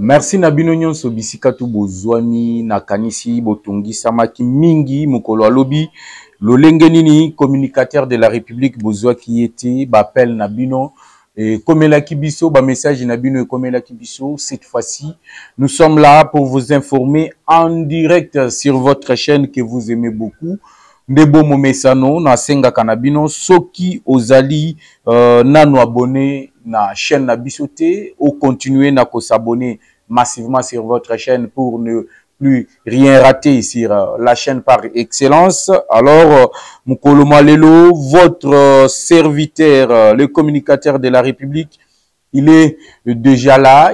Merci Nabino Nyonso bisika tu bozwani na kanisi botongi samaki mingi mukolo alobi lolenge nini communicateur de la République bozwa qui était bapel Nabino et komela kibiso ba message Nabino et komela kibiso. Cette fois-ci nous sommes là pour vous informer en direct sur votre chaîne que vous aimez beaucoup. Ndebo momesano na senga kanabino soki ozali nano abonné na chaîne na bisoté ou continuer na ko s'abonner massivement sur votre chaîne pour ne plus rien rater sur la chaîne par excellence. Alors Mukolo Malelo, votre serviteur, le communicateur de la République, il est déjà là,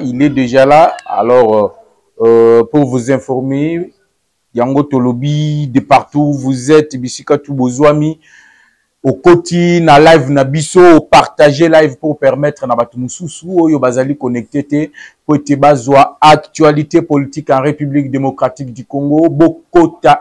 Alors pour vous informer, Yango Tolobi, de partout vous êtes, bisika tu bozwami, au côté na live na biso, partager live pour permettre na batu mususu oyo bazali connecté pour te bazwa actualité politique en République démocratique du Congo, bokota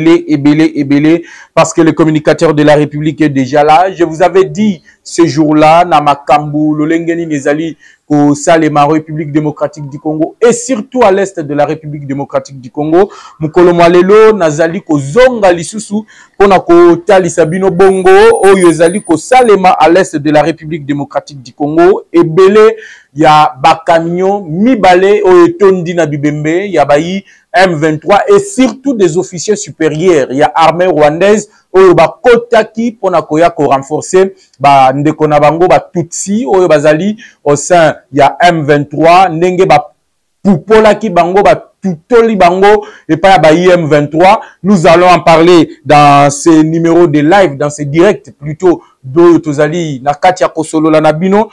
ebele, parce que le communicateur de la République est déjà là. Je vous avais dit ce jour-là, na makambu, lolengeni nezali au Salema, République démocratique du Congo, et surtout à l'est de la République démocratique du Congo, mukolo malelo nazali ko zonga lisusu pona ko talisabino bongo oyo ezali ko Salema à l'est de la République démocratique du Congo, ebele ya bakamyon mibale oyo tondi na bibembe ya bayi M23 et surtout des officiers supérieurs ya armée rwandaise oyo ba kotaki pona koya ko renforcer ba ndeko na bango ba tutsi oyo bazali au sein ya M23 ndenge ba pupola ki bango ba tutoli bango et pas ba M23. Nous allons en parler dans ces numéros de live, dans ces directs plutôt de tozali na katia kosolo la na bino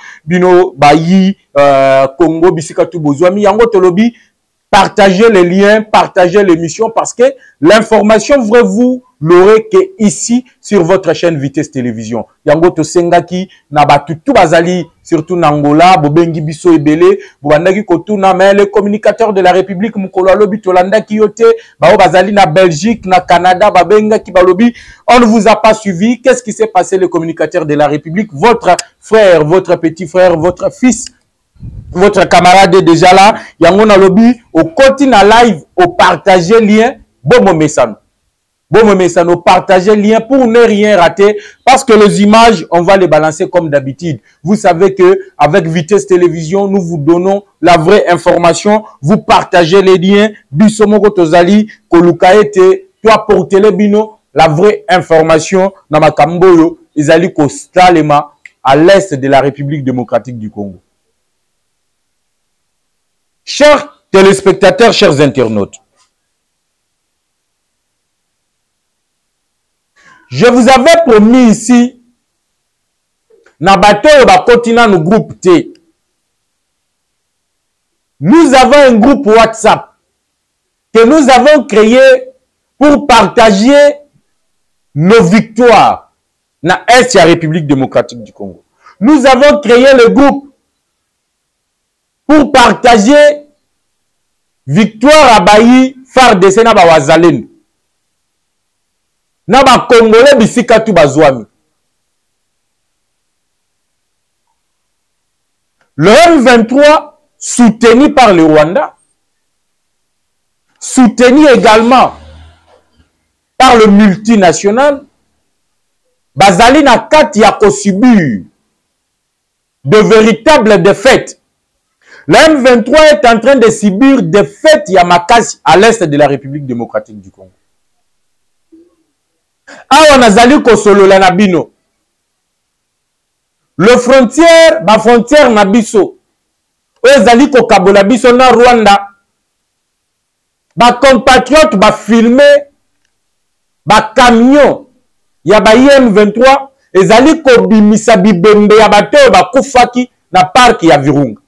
bayi Congo bisika tu bozwami yango tolobi. Partagez les liens, partagez l'émission parce que l'information vraie vous l'aurez que ici sur votre chaîne Vitesse Télévision. Yango to sengaki na batu tout bazali surtout Nangola, bobengi biso ebele, bobandaki kotuna mais les communicateurs de la République mukolo alobi tolanda ki yote, bao bazali na Belgique, na Canada, babenga ki balobi, on ne vous a pas suivi. Qu'est-ce qui s'est passé les communicateurs de la République? Votre frère, votre petit frère, votre fils, votre camarade est déjà là. Yango na lobby au continue live, au partager lien, bon message, partager lien pour ne rien rater parce que les images on va les balancer comme d'habitude. Vous savez que avec Vitesse Télévision nous vous donnons la vraie information, vous partagez les liens. Bisomoko tozali kolukaete toi porter les bino la vraie information na makamboyo ezali ko Salema à l'est de la République démocratique du Congo. Chers téléspectateurs, chers internautes, je vous avais promis ici, na bateau ba continent nous groupe T. Nous avons un groupe WhatsApp que nous avons créé pour partager nos victoires na Est la République démocratique du Congo. Nous avons créé le groupe pour partager victoire à Bayi, FARDC na ba wazalendo. Na ba Congolais bisika tu bazwami. Le M23 soutenu par le Rwanda, soutenu également par le multinational, bazali na kati ya ko subir de véritables défaites. Le M23 est en train de subir des fêtes Yamakasi à l'est de la République démocratique du Congo. Awa nazali kosolo la nabino. Le frontière, ma frontière nabiso. Ezali ko kabola biso na Rwanda. Ba compatriotes ba filmer ba camion ya ba M23 ezali ko bimisa bibembe ya bato ba kufaki na parc ya Virunga.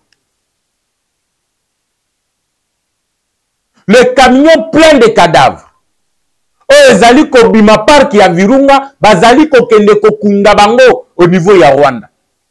Le camion plein de cadavres. Ezali ko bima parc ya Virunga, bazali ko kende ko kunda bango au niveau ya Rwanda.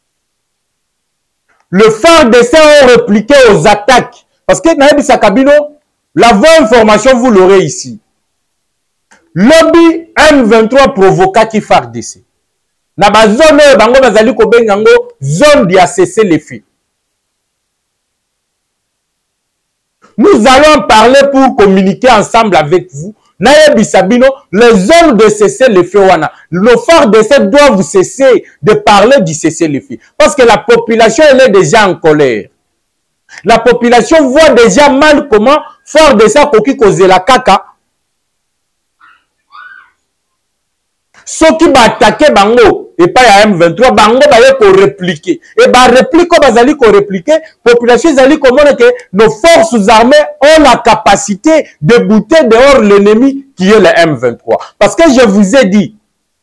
Le FARDC ont répliqué aux attaques. Parce que Naebi Sakabino, la vraie information, vous l'aurez ici. Lobby M23 provoqua qui FARDC. Na ba zone bango bazali ko bengango zone dia cesser les feux. Nous allons parler pour communiquer ensemble avec vous. Nayebi Sabino, les hommes de cesser le feu wana. Nos forts d'essai doivent cesser de parler du cesser le feu. Parce que la population, elle est déjà en colère. La population voit déjà mal comment fort de ça koki koze la kaka. Ceux qui va attaquer bango et pas à M23 bango va y répliquer et ba répliquer bazali ko répliquer population zali comment que nos forces armées ont la capacité de bouter dehors l'ennemi qui est le M23 parce que je vous ai dit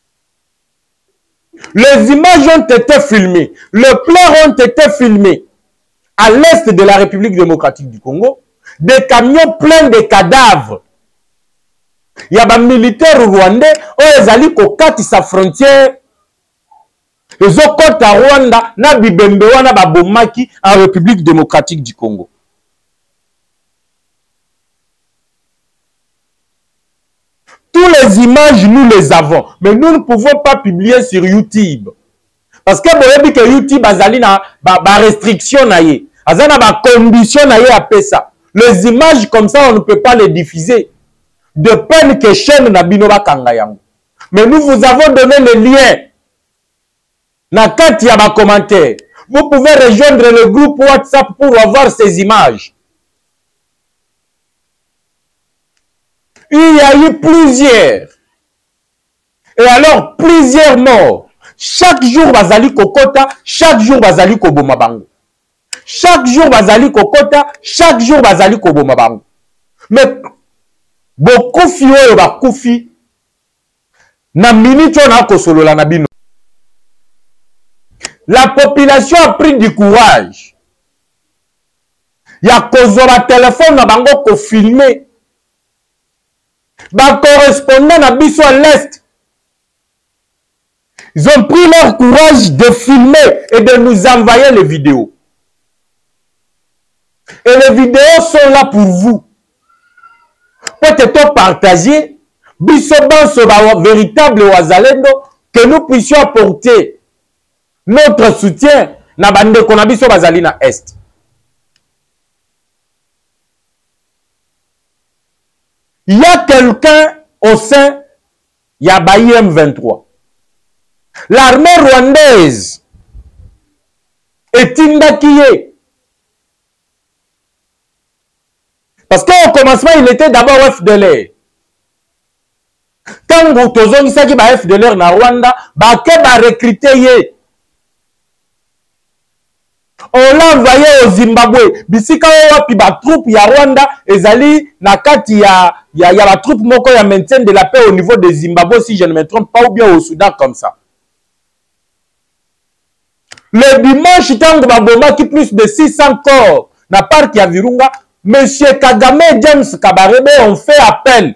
les images ont été filmées, les pleurs ont été filmés à l'est de la République démocratique du Congo, des camions pleins de cadavres. Il y a des militaires rwandais qui ont kokati sa frontière. Ils ont côté à Rwanda, na bibembe wana babomaki en République démocratique du Congo. Toutes les images, nous les avons. Mais nous ne pouvons pas publier sur YouTube. Parce que vous avez que YouTube a des restrictions. Il y a des conditions à ça. Les images comme ça, on ne peut pas les diffuser. De peine que chaîne na binoba kangayang. Mais nous vous avons donné le lien. Na kati ya ba commentaire. Vous pouvez rejoindre le groupe WhatsApp pour avoir ces images. Il y a eu plusieurs. Et alors, plusieurs morts. Chaque jour, bazali kokota, chaque jour, bazali koboma bango. Chaque jour, bazali kokota, chaque jour, bazali koboma bango. Mais, beaucoup fio bakufi, na minute on a kosolo la nabino. La population a pris du courage. Il y a kozora téléphone na bango ko filmer. Ba correspondant na biso à l'est. Ils ont pris leur courage de filmer et de nous envoyer les vidéos. Et les vidéos sont là pour vous. Peut-être partager, bisoban ce véritable Wazalendo, que nous puissions apporter notre soutien na bande qu'on a biso bazali na est. Il y a quelqu'un au sein, il y a Bayi M23. L'armée rwandaise est indakiée. Parce qu'au commencement, il était d'abord FDLR. Quand vous avez dit que FDLR na Rwanda, ba recruté. On l'a envoyé au Zimbabwe. Bisika wapi ba troupe ya Rwanda ezali na kati ya la troupe moko ya maintien de la paix au niveau de Zimbabwe si je ne me trompe pas ou bien au Soudan comme ça. Le dimanche tango baboma qui plus de 600 corps na parc ya Virunga, Monsieur Kagame et James Kabarebe ont fait appel.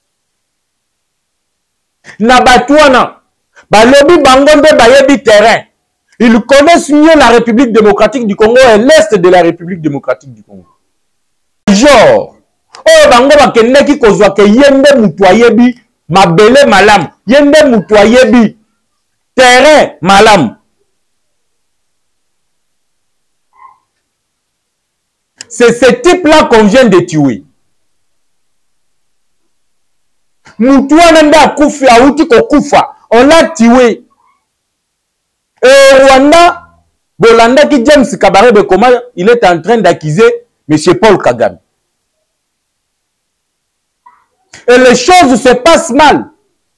Na batouana ba lobi bangonde bayebi terrain. Ils connaissent mieux la République démocratique du Congo et l'Est de la République démocratique du Congo. Genre, oh bango bakende ki kozwa ke yende mutoyebi mabele malam, yende mutoyebi terrain malam. C'est ce type-là qu'on vient de tuer. Mutuana nda kufi auti ko kufa, on l'a tué. Et Rwanda, Bolanda qui James Kabarebe, comment il est en train d'accuser M. Paul Kagame. Et les choses se passent mal.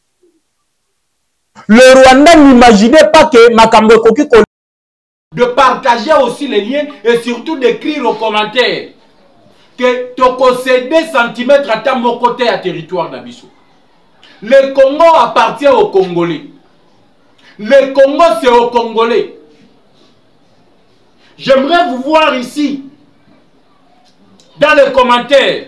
Le Rwanda n'imaginait pas que Makambo Koki de partager aussi les liens et surtout d'écrire aux commentaires que tu possèdes des centimètres à ta côté à territoire d'Abisso. Le Congo appartient aux Congolais. Le Congo, c'est aux Congolais. J'aimerais vous voir ici, dans les commentaires,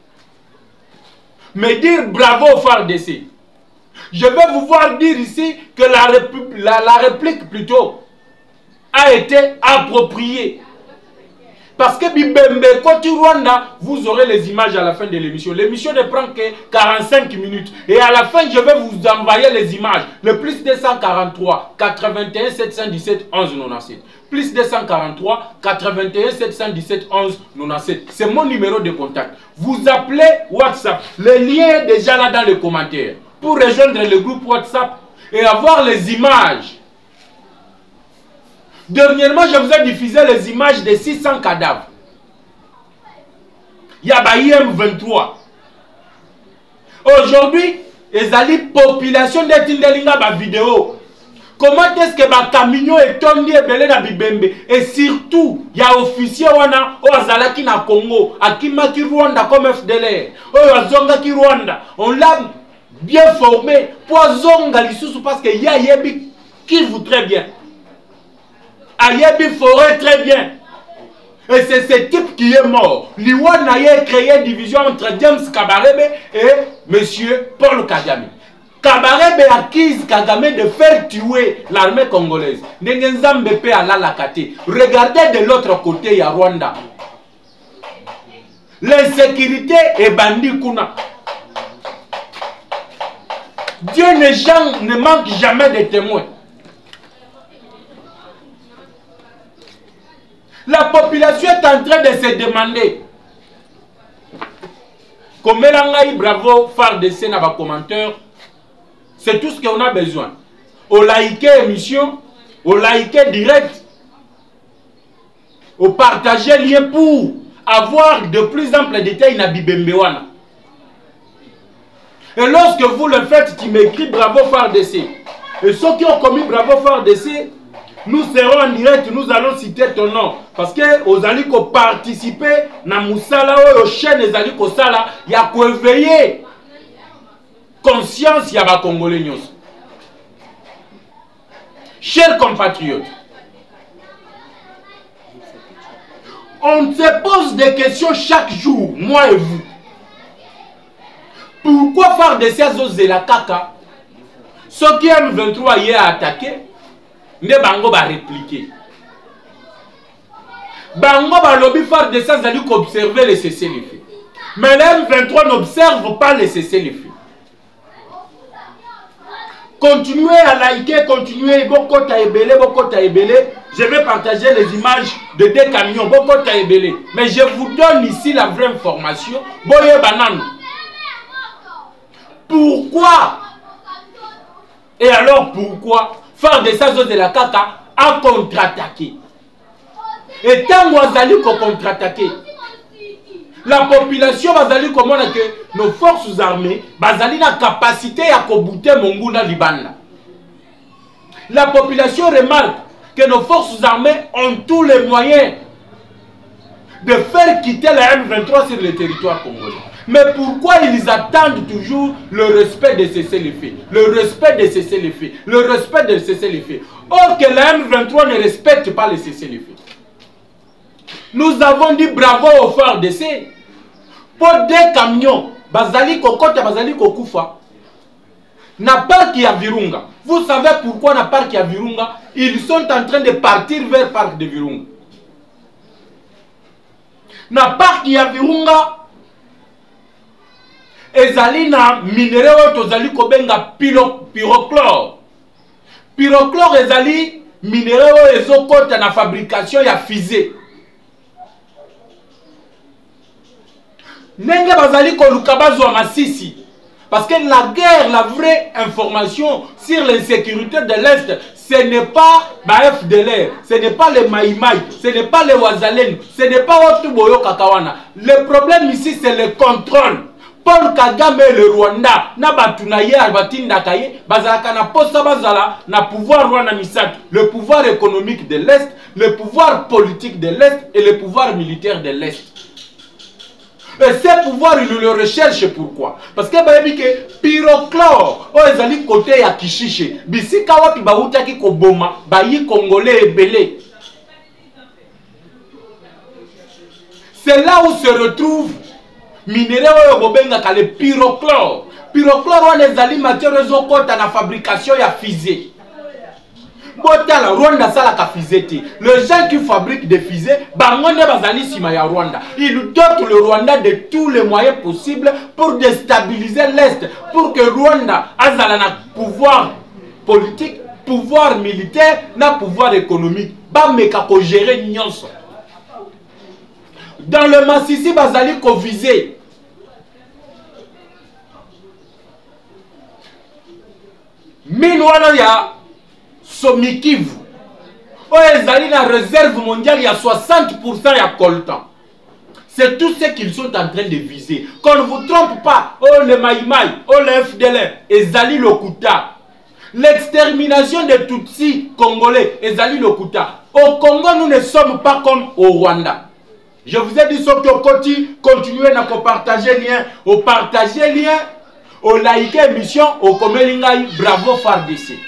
me dire bravo au FARDC. Je vais vous voir dire ici que la réplique plutôt a été appropriée. Parce que Bibembe, côté Rwanda, vous aurez les images à la fin de l'émission. L'émission ne prend que 45 minutes. Et à la fin, je vais vous envoyer les images. Le plus 243 81 717 11 97. Plus 243 81 717 11 97. C'est mon numéro de contact. Vous appelez WhatsApp. Le lien est déjà là dans les commentaires. Pour rejoindre le groupe WhatsApp et avoir les images. Dernièrement, je vous ai diffusé les images de 600 cadavres. Il y a IM23. Aujourd'hui, il y a une population de Tindelinga ba vidéo. Comment est-ce que ma camion est tombé dans Bibembe? Et surtout, il y a officier wana o azalaki na Congo, akimaki Rwanda comme FDLR. O azongaki Rwanda. On l'a bien formé pour zonga lisusu parce que y a yebi qui vous très bien. Ayebi Forêt très bien. Et c'est ce type qui est mort. Liwana a créé une division entre James Kabarebe et M. Paul Kagame. Kabarebe accuse Kagame de faire tuer l'armée congolaise. Ndengenzambepe à l'Alakate. Regardez de l'autre côté, il y a Rwanda. L'insécurité est bandit kuna. Dieu ne manque jamais de témoins. La population est en train de se demander. Comme Melangaï, bravo, phare de scène à vos commentaires. C'est tout ce qu'on a besoin. Au liker émission, au liker direct, au partager lien pour avoir de plus amples détails na Bibembewana. Et lorsque vous le faites, tu m'écris bravo phare de scène. Et ceux qui ont commis bravo phare de scène, nous serons en direct, nous allons citer ton nom. Parce que vous allez participer à Moussala ou aux chaînes, vous allez Sala, il y a qu'à éveiller conscience, il y a des Congolais. Chers compatriotes, on se pose des questions chaque jour, moi et vous. Pourquoi faire de ces os de la caca? Ceux qui aiment 23 hier à attaquer, ne bango va répliquer. Bango va lobby faire de ça, vous observer les cessez-le-feu. Mais l'M23 n'observe pas les cessez-le-feu. Continuez à liker, continuez. Je vais partager les images de deux camions. Mais je vous donne ici la vraie information. Boye banane. Pourquoi? Et alors pourquoi faire des saisons de la caca à contre-attaquer? Et tant que vous allez contre-attaquer, la population va aller comment que nos forces armées va aller la capacité à bouter Monguna Libanda. La population remarque que nos forces armées ont tous les moyens de faire quitter la M23 sur le territoire congolais. Mais pourquoi ils attendent toujours le respect de cessez-le-feu? Le respect de cessez-le-feu. Le respect de cessez-le-feu. Or que la M23 ne respecte pas le cessez-le-feu. Nous avons dit bravo aux phares d'essai. Pour des camions, Bazali Kokota, Bazali Kokufa, n'a pas qui a Virunga. Vous savez pourquoi n'a pas qui a Virunga? Ils sont en train de partir vers le parc de Virunga. N'a pas qui a Virunga. Ezali na minéraux tozali kobenga pyrochlore. Pyrochlore ezali minéraux ezokota na fabrication ya fusée. Nenge bazali koluka bazwa masisi. Parce que la guerre, la vraie information sur l'insécurité de l'Est, ce n'est pas FDLR, ce n'est pas les Maïmaï, ce n'est pas les Wazalènes, ce n'est pas Otuboyo Kakawana. Le problème ici, c'est le contrôle. Paul Kagame et le Rwanda, na batunaye albatinda kaye, bazalaka na posa bazala, na pouvoir Rwanda misat, le pouvoir économique de l'Est, le pouvoir politique de l'Est et le pouvoir militaire de l'Est. Et ces pouvoirs, ils le recherchent pourquoi? Parce que que pyrochlore, ils allaient côté à Kishiche, bisika wapi bauta ki koboma, bayi congolais et belé. C'est là où se retrouve minéraux bobenga ka le pyrochlore. Pyrochlore on les allie matières okota na fabrication ya fusée. Botala Rwanda ça la fusée. Les gens qui fabriquent des fusées, bangonde bazali sima ya Rwanda. Ils dotent le Rwanda de tous les moyens possibles pour déstabiliser l'Est, pour que Rwanda azala na pouvoir politique, pouvoir militaire, na pouvoir économique. Ba meka ko gérer nyonso. Dans le Massissi bazali ko viser. Minwana ya Somikivu. Ezali na réserve mondiale, il y a 60% ya coltan. C'est tout ce qu'ils sont en train de viser. Qu'on ne vous trompe pas. Oh le Maïmaï, oh le FDLR, Ezali Lokuta. L'extermination des Tutsis congolais, Ezali Lokuta. Au Congo, nous ne sommes pas comme au Rwanda. Je vous ai dit ce que Koti, continuez à partager lien, au partager lien, au liker émission, au Komelingaï, bravo FARDC.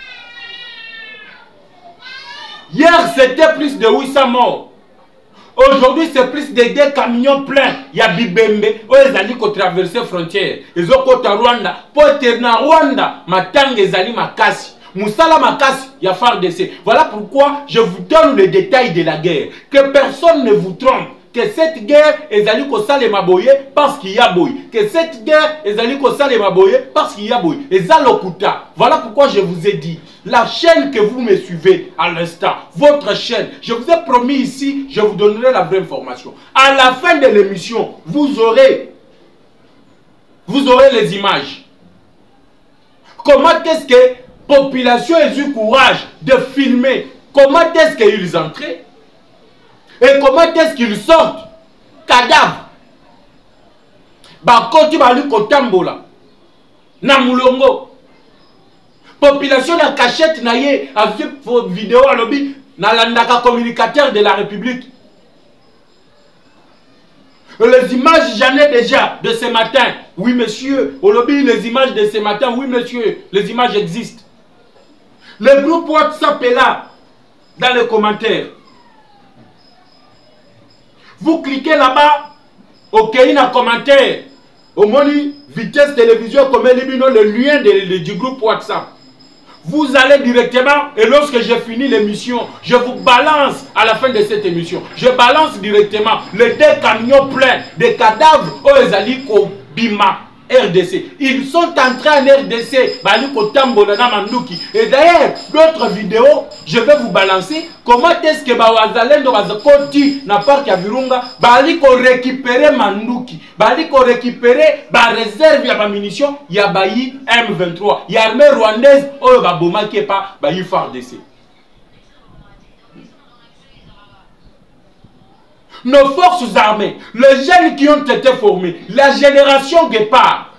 Hier, c'était plus de 800 morts. Aujourd'hui, c'est plus de 2 camions pleins. Il y a Bibembe, ils ont traversé la frontière. Ils ont côté Rwanda. Pour être dans Rwanda, Matang ezali makasi. Moussala makasi, il y a FARDC. Voilà pourquoi je vous donne les détails de la guerre. Que personne ne vous trompe. Que cette guerre ezali ko sale maboye parce qu'il y a boy. Que cette guerre ezali ko sale maboye parce qu'il y a boy. Ezalokuta. Voilà pourquoi je vous ai dit. La chaîne que vous me suivez à l'instant, votre chaîne, je vous ai promis ici, je vous donnerai la vraie information. À la fin de l'émission, vous aurez les images. Comment est-ce que la population a eu courage de filmer? Comment est-ce qu'ils entraient? Et comment est-ce qu'ils sortent? Cadavre. Bakoti bali kotambola. Na mulongo. Population na cachette na ye a vu vos vidéos à lobby na landaka communicateur de la République. Les images j'en ai déjà de ce matin. Oui monsieur. Au lobby les images de ce matin. Oui monsieur. Les images existent. Le groupe WhatsApp est là. Dans les commentaires. Vous cliquez là-bas. Ok, un commentaire. Au moni vitesse télévision comme le lien du groupe WhatsApp. Vous allez directement et lorsque j'ai fini l'émission, je vous balance à la fin de cette émission. Je balance directement les 2 camions pleins de cadavres aux Ezaliko Bima RDC. Ils sont entrés en RDC. Et d'ailleurs, d'autres vidéos, je vais vous balancer. Comment est-ce que Bawazalendo Bazakoti n'a pas qu'à Virunga, Baliko récupérer Manduki, Baliko récupérer ba réserve ya ba munitions, ya bayi M23, ya armée rwandaise, oh Baboma qui est pas bayi FARDC. Nos forces armées, les jeunes qui ont été formés, la génération Guépard.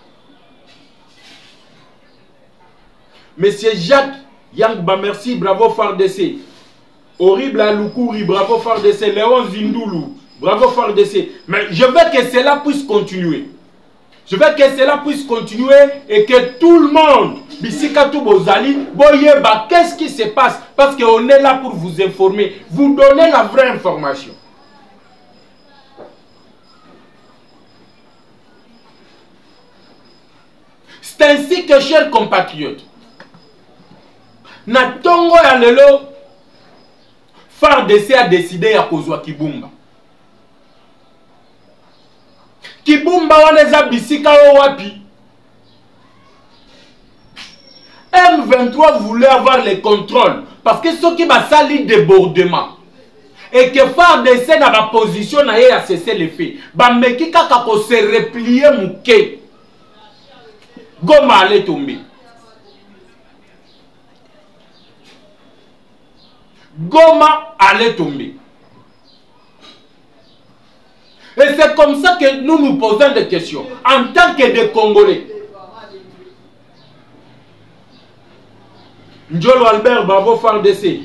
Monsieur Jacques Yangba, merci, bravo FARDC. Horrible Aloukouri, bravo FARDC. Léon Zindoulou, bravo FARDC. Mais je veux que cela puisse continuer. Je veux que cela puisse continuer et que tout le monde, Bisikatou Bozali, Boyeba, qu'est-ce qui se passe? Parce qu'on est là pour vous informer, vous donner la vraie information. C'est ainsi que, chers compatriotes, Natongo ya lelo, FARDC a décidé à kozwa Kibumba. Kibumba waneza bisika wapi. M23 voulait avoir le contrôle parce que ceux qui va salir débordement et que FARDC n'a pas position à cesser les faits. Ba meki kaka ko se replier mouké. Goma allait tomber. Goma allait tomber. Et c'est comme ça que nous nous posons des questions. En tant que des Congolais. Njolo Albert, bravo FARDC.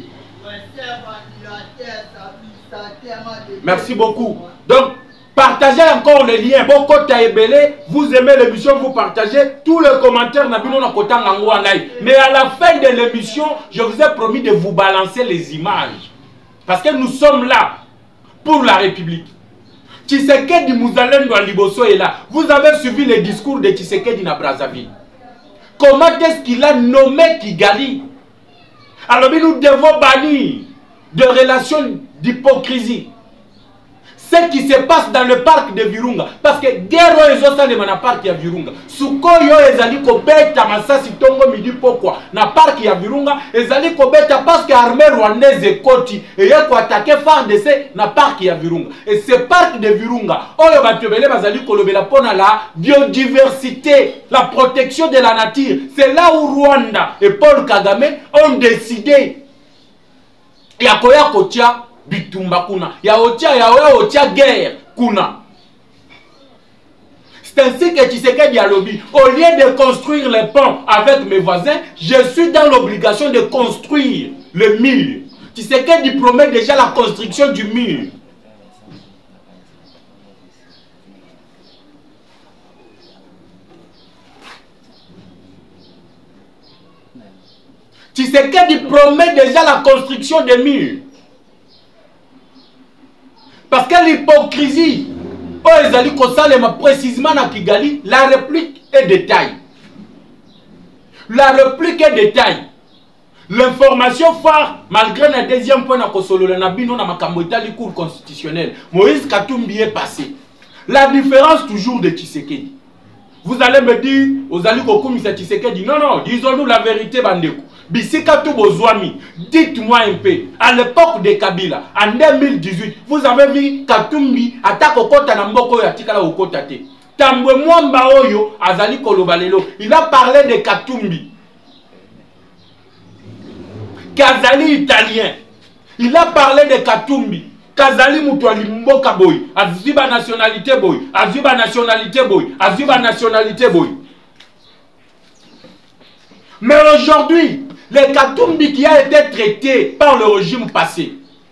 Merci beaucoup. Donc, partagez encore le lien. Vous aimez l'émission, vous partagez. Tous les commentaires, mais à la fin de l'émission, je vous ai promis de vous balancer les images. Parce que nous sommes là pour la République. Tshisekedi Mouzalendo à Liboso est là. Vous avez suivi le discours de Tshisekedi na Brazzaville. Comment est-ce qu'il a nommé Kigali? Alors nous devons bannir de relations d'hypocrisie. Ce qui se passe dans le parc de Virunga. Parce que guerre est dans le parc de Virunga. Sukoyo ezali kobeta masasi tongo midi pourquoi na parc ya Virunga ezali kobeta parce que l'armée rwandaise ekoti et yako attaquer FARDC na parc ya Virunga. Et ce parc de Virunga, oyo batebele bazali kolobela pona la biodiversité, la protection de la nature. C'est là où Rwanda et Paul Kagame ont décidé ya koya kotia bitumba kuna ya otia guerre kuna. C'est ainsi que Tshisekedi a lobby. Au lieu de construire les ponts avec mes voisins, je suis dans l'obligation de construire le mur. Tshisekedi promet déjà la construction du mur. Tshisekedi promet déjà la construction des murs. Parce que l'hypocrisie, précisément à Kigali, la réplique est détail. La réplique est détail. L'information phare, malgré le deuxième point à Kosolo, la Nabino na Makamboita, le cours constitutionnel, Moïse Katumbi est passé. La différence toujours de Tshisekedi. Vous allez me dire, aux alliés Kokoum, c'est Tshisekedi. Non, non, disons-nous la vérité, Bandeko. Bisika Toubozouami, dites-moi un peu, à l'époque de Kabila, en 2018, vous avez vu Katumbi attaque au Kota Namboko et Atikala au Kota Te. Tambwe Mwamba Oyo, Azali Kolobalelo, il a parlé de Katumbi. Kazali italien, il a parlé de Katumbi. Kazali Moutouali Mboka Boy, Azuba nationalité Boy, Azuba nationalité Boy, Azuba nationalité Boy. Mais aujourd'hui, le Katumbi qui a été traité par le régime passé,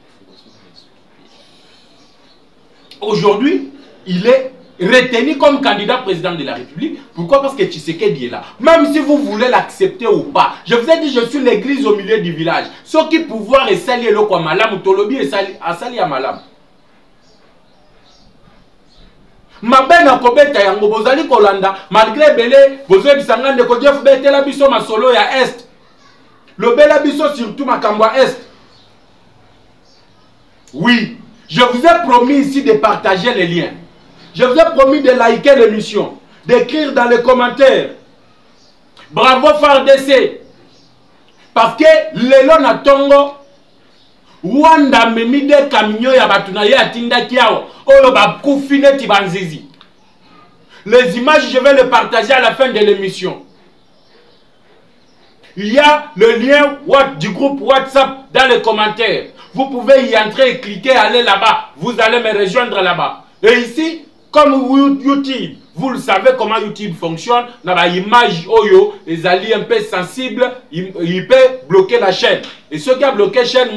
aujourd'hui, il est retenu comme candidat président de la République. Pourquoi? Parce que Tshisekedi est là. Même si vous voulez l'accepter ou pas, je vous ai dit, je suis l'église au milieu du village. Ceux qui pouvoir et sali le quoi malam, tolobi et sali à malam. Mabena kobeta yango bozali kolanda malgré belé bozo bisanga de kodjef betela biso masolo ya est. Le bela biso surtout makambo est. Oui, je vous ai promis ici de partager les liens. Je vous ai promis de liker l'émission, d'écrire dans les commentaires. Bravo FARDC. Parce que lelo na tongo Wanda memi de camions ya batuna ya tinda kiao. Oyo ba koufine tibanzizi. Les images, je vais les partager à la fin de l'émission. Il y a le lien du groupe WhatsApp dans les commentaires. Vous pouvez y entrer et cliquer, aller là-bas. Vous allez me rejoindre là-bas. Et ici, comme YouTube, vous le savez comment YouTube fonctionne. Dans la image Oyo, les alliés un peu sensibles, il peut bloquer la chaîne. Et ceux qui ont bloqué la chaîne,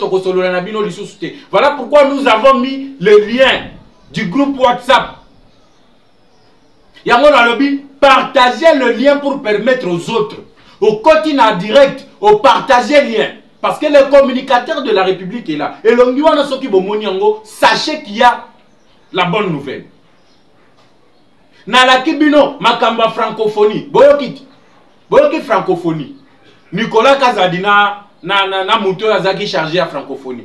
voilà pourquoi nous avons mis le lien du groupe WhatsApp. Yango na lobby, partagez le lien pour permettre aux autres, au quotidien direct, au partager le lien. Parce que le communicateur de la République est là. Et sachez qu'il y a la bonne nouvelle. Na la kibino makamba francophonie. Boyokiti francophonie. Nicolas Kazadina na Mouto Azaki chargé à francophonie.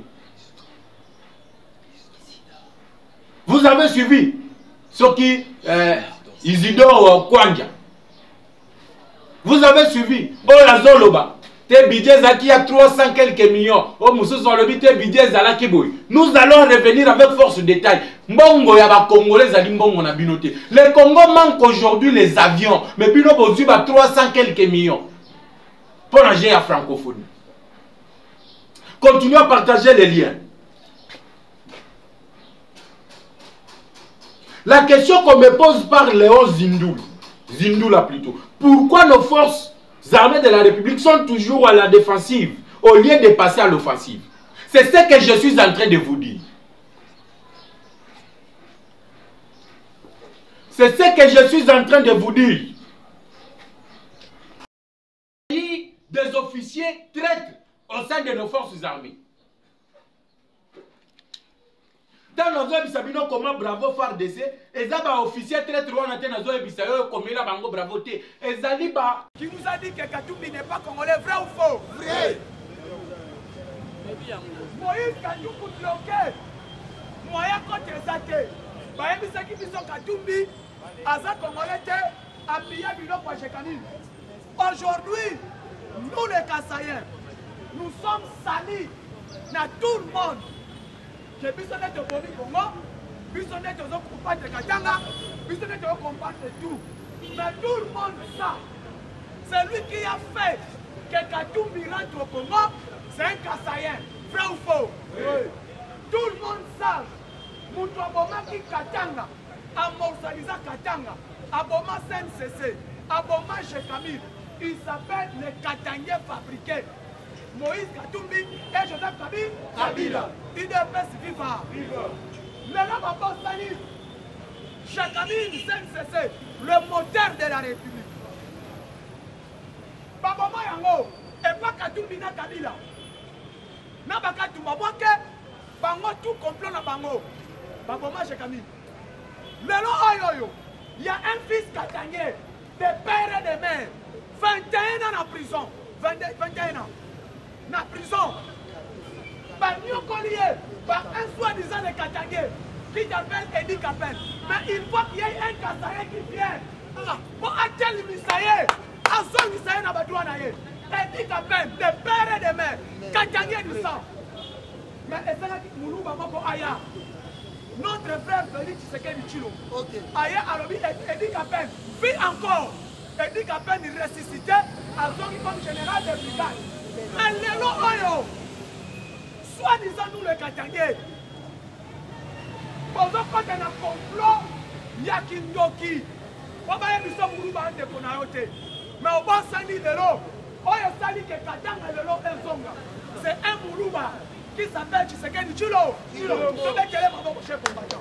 Vous avez suivi ce qui Isidore Kwanja. Vous avez suivi Olazoloba. Te budget zaki a 300 quelques millions. Oh Moussous on le dit te budget zalaki boy. Nous allons revenir avec force de détail. Mbongo ya ba Congolais zali mbongo na binoté. Le Congo manque aujourd'hui les avions, mais bino bozu ba 300 quelques millions. Pour la à francophonie. Continuez à partager les liens. La question qu'on me pose par Léon Zindoula plutôt. Pourquoi nos forces armées de la République sont toujours à la défensive au lieu de passer à l'offensive? C'est ce que je suis en train de vous dire. C'est ce que je suis en train de vous dire. Des officiers traitent au sein de nos forces armées. Dans nos habitants, comment bravo FARDC, et ça va officier très trop en antenne aux habitants, comme il a bravo T. Et Zaliba. Qui nous a dit que Katumbi n'est pas congolais, vrai ou faux? Vrai. Moïse Katumbi bloqué. Moyen contre Zate. Bayebi saki biso Katumbi. Aza Congolais appuyé biloko à Chekani. Aujourd'hui, nous les Kassaïens, nous sommes salis dans tout le monde. Que Bissonnet de Boni Congo, Bissonnet de combattre Katanga, Bissonnet de combattre tout. Mais tout le monde sait. C'est lui qui a fait que Katumbi rentre au Congo, c'est un Kassaïen. Vrai ou faux? Oui. Tout le monde sait. Moutouaboma qui Katanga, Amorsalisa Katanga, Aboma CNCC, Aboma Chekamil. Il s'appelle les Katangais fabriqués. Moïse Katumbi et Joseph Kabila. IDPS viva. Le nom à Bostani. Chekamil CNCC, le moteur de la République. Baboma Yango, et pas Katumbi na Kabila. Na Bakatumba Boke, Bango tout complot na Bango. Baboma Chekamil. Le nom Oyoyo, il y a un fils Katangais, de père et de mère. 21 ans en prison. 21 ans. En prison. Par Nyokolié, par un soi-disant de Katangé, qui t'appelle Eddie Kapel. Mais il faut qu'il y ait un Kassaïen qui vienne. Pour Atel Misaye, Azon Misaye Nabadouanaye. Eddie Kapel, de père et de mère. Katangé du sang. Mais est-ce que Moulou Bamako Aya? Notre frère Félix Tshisekedi Tshilo. Aya Alobi Eddie Kapel vit encore. Eddie Kapel est ressuscité à son comme général de brigade. Mais les lois, soi-disant nous les Katangais, pour qu'on ait un complot, il y a Kindoki. On va y avoir des gens qui ont mais au bas de l'eau, on a sali que Katanga de l'eau est zonga. C'est un Mourouba qui s'appelle Tshisekedi Tshilo. Tshilo, tu veux qu'elle est mon chef combattant.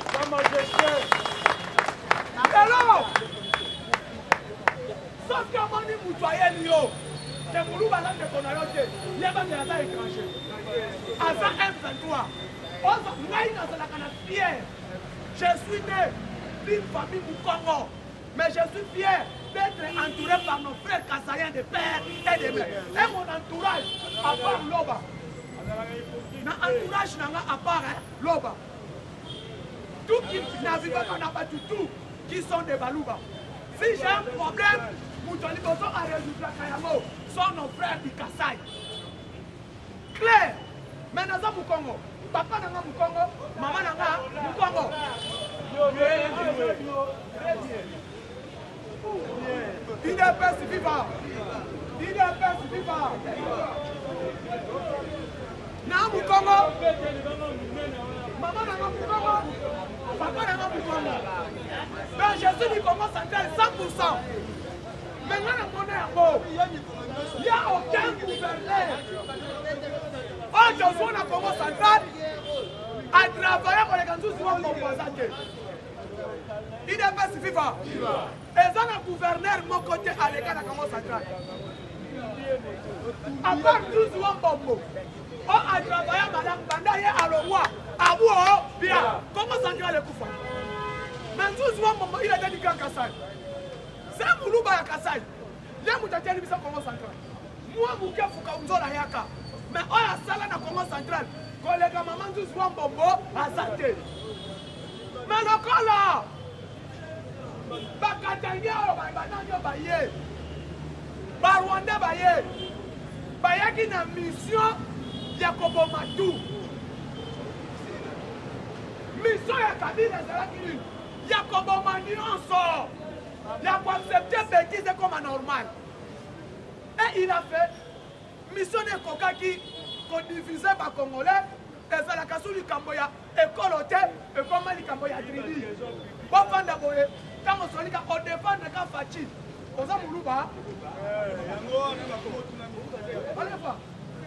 Alors, sauf que mon dit Moutouaye Lio, c'est Mourouba là de Konayote, il y a pas de la étranger. À ça, M23, je suis né d'une famille Moukongo, mais je suis fier d'être entouré par nos frères Kassaïens de père et de mère. Et mon entourage, à part Loba, mon entourage n'a à part Loba. Tout qui n'avait pas tout, qui sont des Balouba. Si j'ai un problème, Moutouali Bozo a résolu la Kayamo, sont nos frères du Kassaï. Claire, mais nous sommes Moukongo. Papa n'a pas Moukongo, maman n'a pas Moukongo. IDPS viva. IDPS viva. N'a Moukongo. Maman n'a pas Moukongo. Papa n'a pas Moukongo. Mais je suis du Congo central 100%. Maintenant, il n'y a aucun gouverneur. On Josué na Congo central a travaillé pour les Ganzous qui vont composer. IDPS viva. Et ça, le gouverneur, mon côté, à l'écart de Congo central. À part tout Wambombo, on a travaillé madame Bandaye à l'Owa, à Wouo, bien. Congo central est Koufa. Mais tout Wambombo, il a été du Grand Kassai. C'est un Moulouba à Kassai. Il y a un Moutaté à Congo central. Moi, Mouké Foukaounzo la Yaka. Mais on a ça dans le Congo central. Collègue maman du Wambombo à Zate. Mais le cas là, Bakatanga, Babananyo Baye, Barwanda Baye, Baye qui a une mission, Yakobo Matou. Mission Yakabila Zalakini, Yakobo Mani en sort. Il a accepté bêtise comme normal. Et il a fait mission de Koka qui diffusait par Congolais et ça la cassou du Camboya et Coloté et comment le Camboya tribu. Bon fan d'abord, quand on s'en dit qu'on défend de Kafachi, on s'en Moulouba. Allez voir.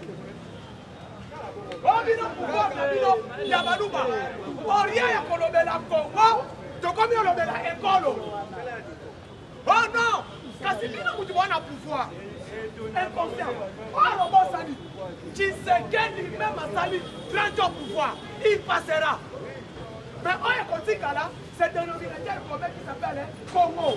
Oh bino pouvoir bino Yabalouba. Oh rien ya kolobela Congo, to comme on lobela école. Oh non, kasi bino mutu bona pouvoir. Inconscient. Oh le bon sali. Tshisekedi même à sali, 30 ans pouvoir, il passera. Mais on est comme ça là, c'est un organisateur qui s'appelle Congo.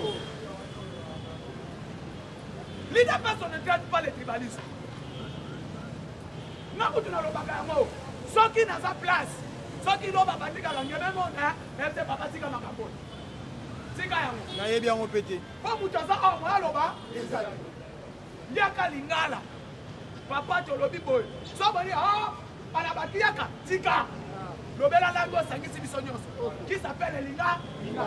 L'idée personne ne traite pas les tribalistes. Nous kutu na lobaka yango soki na sa place soki loba batika la ngeme mona ete papa tika makambo tika yango na yebi yango pete po mutu aza o moya loba ezali liaka lingala papa tolobi boy so boni ana bakiaka tika lobela lango sangisi biso nyonso qui s'appelle Linga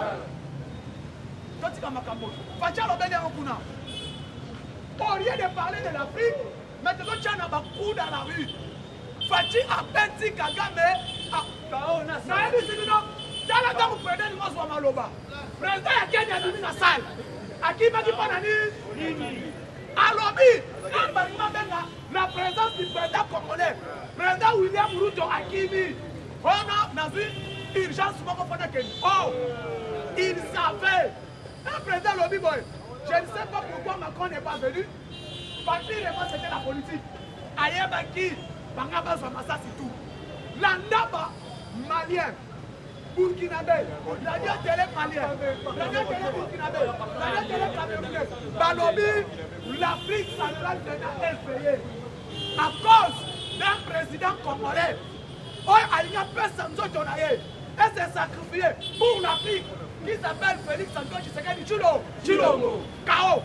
totika makambo facha lobeli yango kuna au lieu de parler de l'Afrique maintenant tu as un coup dans la rue fachi apeti Kagame nayebi sibino tala ntango président nyonso wa maloba président ya Kenya adumi na salle akimaki mpona nini alobi ambalima benga la présence du président congolais président William Ruto akimi ona nazwi urgence moko mpona keni il savait un président lobi boy je ne sais pas pourquoi Macron n'est pas venu partiellement c'était la politique ayebaki banga bazwa masasi tout landaba malien burkinabé radio télé malien radio télé burkinabé radio télé camerounais balobi l'Afrique centrale n'a effrayé à cause d'un président congolais alinga pesa nzoto na ye et s'est sacrifié pour l'Afrique qui s'appelle Félix Antoine Tshisekedi Tshilombo K.O.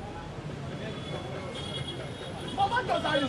Moment tozali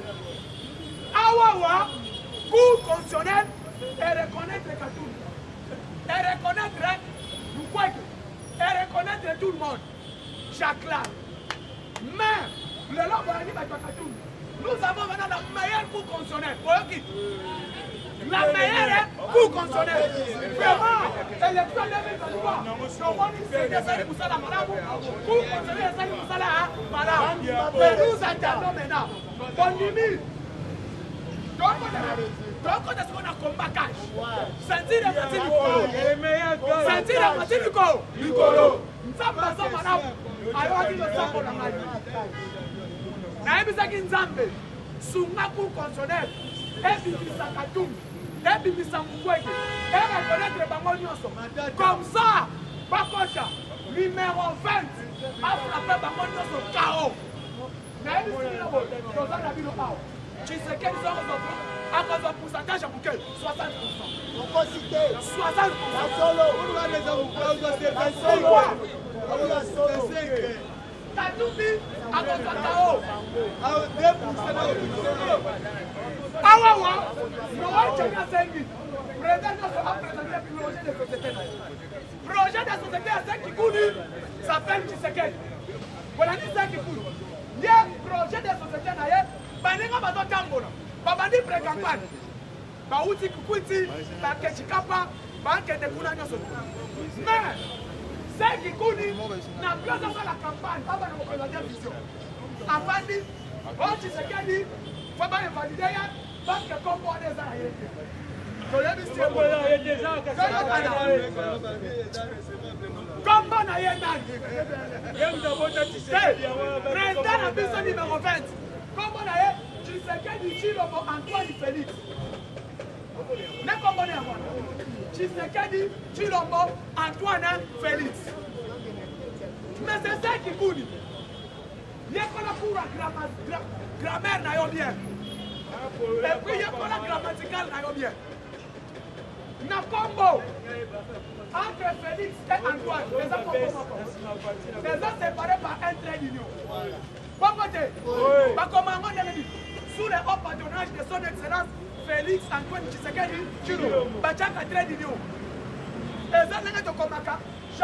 awawa cour constitutionnelle et reconnaître Katoum et reconnaître Mukwege et reconnaître tout le monde Chakla mais le lobby va Katoum nous avons maintenant la meilleure cour constitutionnelle la meilleure cour constitutionnelle vraiment élection 2023 nomoni cdc musala malamu cour constitutionnelle esali musala malamu mais nous attendons maintenant bondimi tokota siko na combat cash ceinture ya matini ceinture ya matini likolo nzambe aza malamu ayokaki losambo na ngai nayebisaki nzambe sunga cour constitutionnelle ebimisa Katoum ebimisa Mukwege ereconnaître bango nyonso comme ça bakosha numéro 20 afrape bango nyonso K.O. nayebisiki na boye toza na bino awa Tshisekedi sokozoko akozwa pourcentage ya moke 60%. 60%. Katumbi akozwa K.O. awawa nowaicenya sengi président nyonso apresente projet de société na ye projet de société ya Sekikuni s'appelle Tshisekedi bolandi Sekikuni ye projet de société na ye baninga bazotambola babandi pré-campagne bauti kukwiti bakechikapa bakende kuna nyonso mais Sekikuni na place asala campagne aba na kopresente vision afandi o Tshisekedi fo bainvalide ye parce que comme on est à y comme on a président na biso numéro 20 comme on a Tshisekedi Tshilombo Antoine Félix ne comprenez pas Tshisekedi Tshilombo Antoine Félix mais c'est ça qui coule il y a qu'on a pour la grammaire na yo bien et puis il y a qu'on a grammatical na yo bien na combo entre Félix et Antoine les gens séparés par un trait d'union bon côté sous le haut patronage de son excellence Félix Antoine Tshisekedi Tshilombo bachaka trait d'union et ça n'est que komaka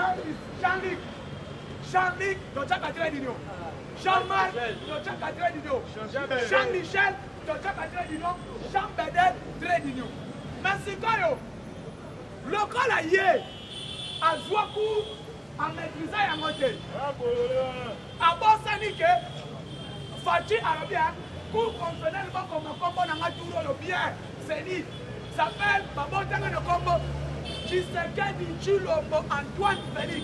Jean-Luc bachaka trait d'union Jean-Marc bachaka trait d'union Jean-Michel bachaka trait d'union Jean-Bedel trait d'union mais sikoyo lokola ye azwa cour a maîtriser yango te abosani ke faci alobi cour constitutionnelle bakoma kombo nanga turo oyo bien seni s'appelle babotanga na kombo Tshisekedi Tshilombo Antoine Félix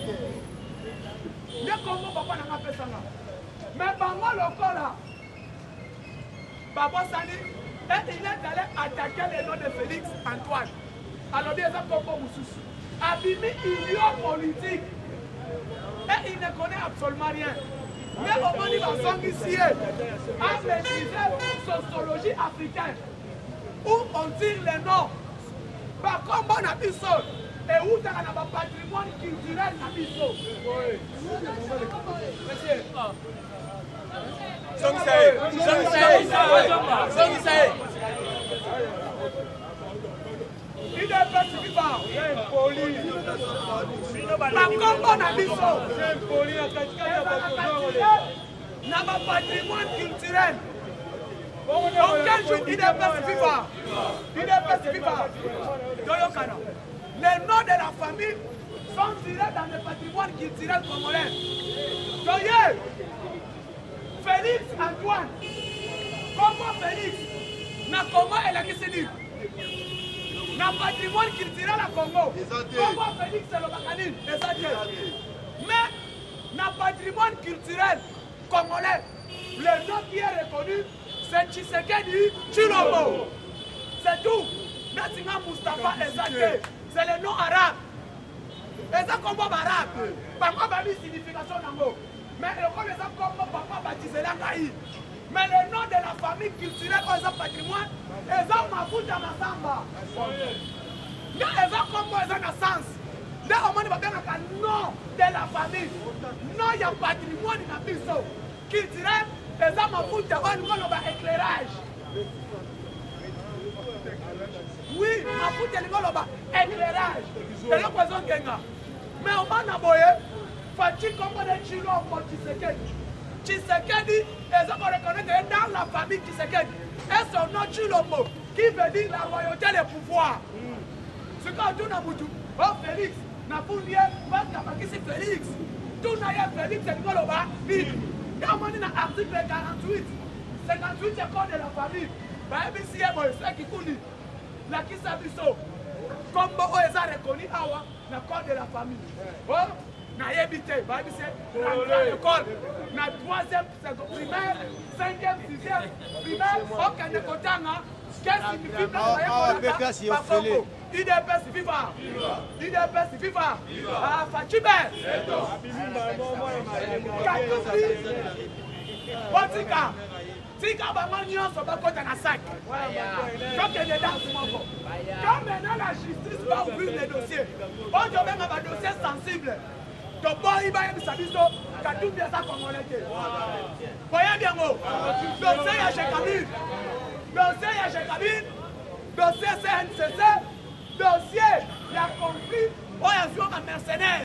nde kombo papa nanga pesanga mais bango lokola babosani et il est allé attaquer le nom de Félix Antoine alors bien ça comme Moussus abimi union politique et il ne connaît absolument rien Mais au moment où on ici, à maîtriser sociologie africaine, où on tire les noms, par contre, on a mis ça, et où on a un patrimoine culturel, on a mis ça. Il est pas par contre, on a mis ça. On a un patrimoine culturel. Donc, quel jour il est pas vivant? Il est pas vivant. Les noms de la famille sont tirés dans le patrimoine culturel congolais. Donc, Félix Antoine, comment Félix, n'a comment elle a dit? N'a patrimoine culturel à Congo. Comment Félix c'est le Bacanine? Mais, n'a patrimoine culturel congolais, le nom qui est reconnu, c'est Tshisekedi Tshilombo. C'est tout. Natinga Mustafa Ezake, c'est le nom arabe. Ezake comme arabe. Par contre, il y a une signification dans le mais le nom Ezake comme papa baptisé la Kaï. Mais le nom de la famille culturelle, Ezake patrimoine, Ezake Mafuta Masamba. Mais Ezake comme Ezake a sens. Là, on va dire le nom de la famille. Non, il y a patrimoine dans le biseau. Culturel, Ezake Mafuta, on va éclairage. Oui, Mafuta, on va éclairage. C'est l'opposition Genga. Mais on va n'aboyer, Fati comme des Chilo pour Tshisekedi. Tshisekedi, ils ont reconnu que dans la famille Tshisekedi, et son nom Tshilombo, qui veut dire la royauté et le pouvoir. Ce qu'on dit dans Moutou, oh Félix, n'a pas lié, parce qu'il n'y a pas qui c'est Félix. Tout n'a pas Félix, c'est le bas, vite. Quand on dit dans l'article 48, 58 c'est le code de la famille. Bah, c'est ce qui coule. La qui s'abisso. Comme on les a reconnus, le code de la famille. Oh, na yebité, bah, c'est l'école. Na 3e primaire, 5e, 6e primaire, aucun de côté, qu'est-ce qui signifie IDPS viva! IDPS viva! Ah, Fatibé! Katumbi! Botika! Tika bango nyonso bakota na sac. Donc il est dans ce moment. Quand maintenant la justice va ouvrir les dossiers, on doit même avoir un dossier sensible. Donc bon, il va y avoir des choses Katumbi ça comme on l'était. Voyez bien gros. Dossier à Jekabine. Dossier à Jekabine. Dossier CNCC. Dossier, il a compris, on a vu un mercenaire.